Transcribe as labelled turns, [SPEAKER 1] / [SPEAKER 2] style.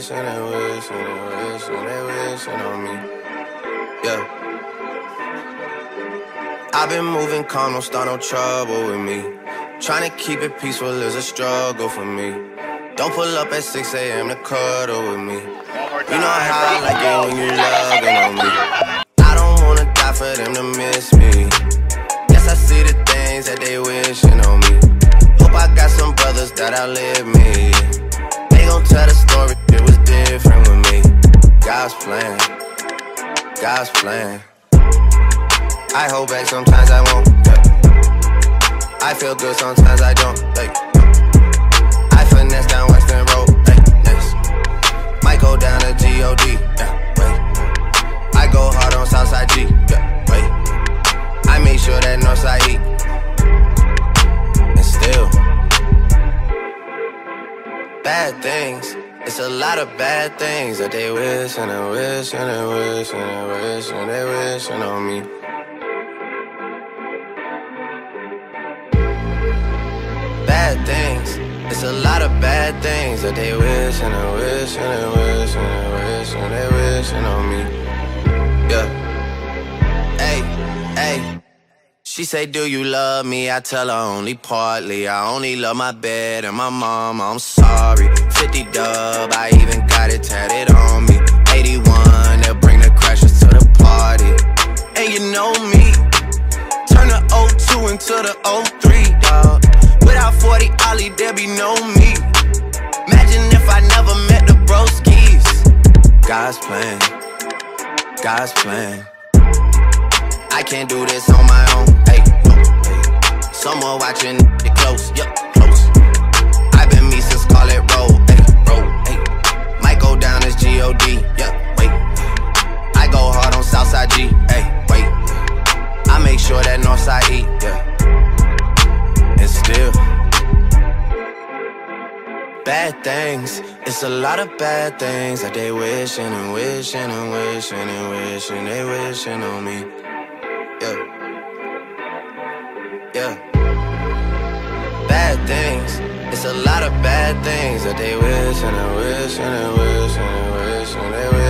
[SPEAKER 1] wish, and they wish, and they wish, and they wishing on me. Yeah. I've been moving calm, don't start no trouble with me. Trying to keep it peaceful is a struggle for me. Don't pull up at 6 a.m. to cuddle with me. You know how I like it when you loving on me. I don't wanna die for them to miss me. Guess I see the things that they wishing on me. Hope I got some brothers that outlive me. They gon' tell the story, it was different with me. God's plan, God's plan. I hold back, sometimes I won't, yeah. I feel good, sometimes I don't, like. I finesse down Western Road, like, yes. Might go down to G.O.D., yeah, wait. I go hard on Southside G, yeah, wait. I make sure that Northside E. And still bad things, it's a lot of bad things that they wish, and they wish, and they wish, and they wish, and they wishing on me. Bad things, it's a lot of bad things that they wish, and they wish, and they wish, and they wish, and they wishing on me. Yeah. Hey, hey. She say, do you love me? I tell her only partly. I only love my bed and my mama, I'm sorry. 50 dub, I even got it tatted on me. 81, they'll bring the crashers to the party. And you know me, turn the 02 into the 03, dawg. Without 40 Ollie, there be no me. Imagine if I never met the broskies. God's plan, God's plan. I can't do this on my own, hey, no, hey. Someone watching it close, yup, close. I've been me since Scarlet Road, hey, road, hey. Might go down as G.O.D., yup, wait. I go hard on Southside G, hey, wait. I make sure that Northside E, yeah. And still bad things, it's a lot of bad things that they wishing and wishing and wishing and wishing, they wishing on me. Yeah, yeah. Bad things, it's a lot of bad things that they wish, and they wish, and they wish, and they wish, and they wish.